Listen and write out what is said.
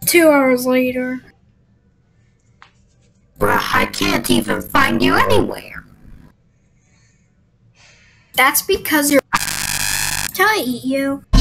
2 hours later. Bruh, I can't even find you anywhere. That's because you're... Can I eat you?